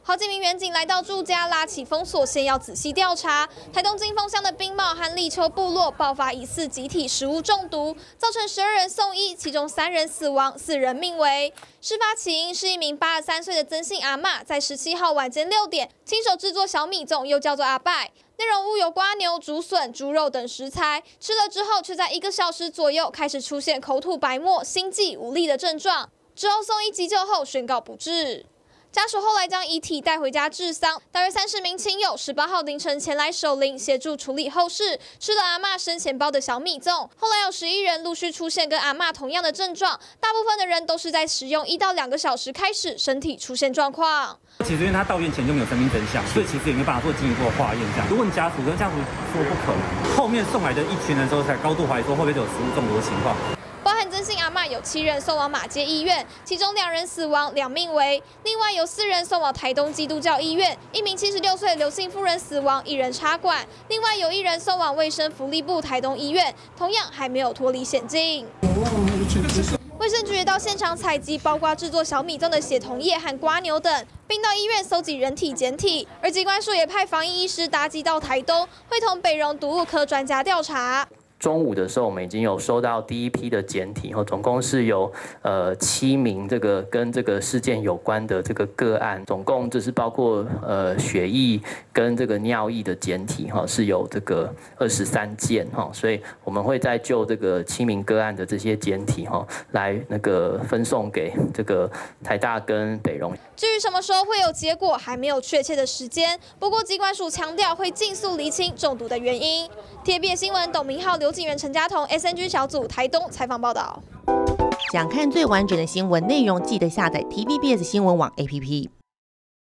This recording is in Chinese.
好几名员警来到住家，拉起封锁线，要仔细调查。台东金峰乡的冰帽和立秋部落爆发疑似集体食物中毒，造成12人送医，其中3人死亡，4人命危。事发起因是一名83岁的曾姓阿嬷，在17号晚间6点，亲手制作小米粽，又叫做阿拜。 内容物有瓜牛、竹笋、猪肉等食材，吃了之后却在1个小时左右开始出现口吐白沫、心悸、无力的症状，之后送医急救后宣告不治。家属后来将遗体带回家治丧，大约30名亲友18号凌晨前来守灵，协助处理后事，吃了阿嬷生前包的小米粽。后来有11人陆续出现跟阿嬷同样的症状，大部分的人都是在食用1到2个小时开始，身体出现状况。 其实因为他到院前就没有生命真相，所以其实也没办法做进一步的化验。这样，就问家属，跟家属说不可能。后面送来的一群人之后，才高度怀疑说会不会有食物中毒的情况。 包含曾姓阿嬷有7人送往马偕医院，其中2人死亡，2命危；另外有4人送往台东基督教医院，1名76岁刘姓妇人死亡，1人插管；另外有1人送往卫生福利部台东医院，同样还没有脱离险境。卫生局也到现场采集，包括制作小米粽的血桐叶和瓜牛等，并到医院搜集人体检体。而疾管署也派防疫医师搭机到台东，会同北荣毒物科专家调查。 中午的时候，我们已经有收到第一批的检体，总共是有7名跟这个事件有关的这个个案，总共就是包括血液跟这个尿液的检体是有这个23件所以我们会再就这个7名个案的这些检体来分送给这个台大跟北荣。 至于什么时候会有结果，还没有确切的时间。不过疾管署强调会尽速厘清中毒的原因。TVBS新闻董明浩、刘景元、陈家彤 SNG 小组台东采访报道。 想看最完整的新闻内容，记得下载TVBS 新闻网 APP。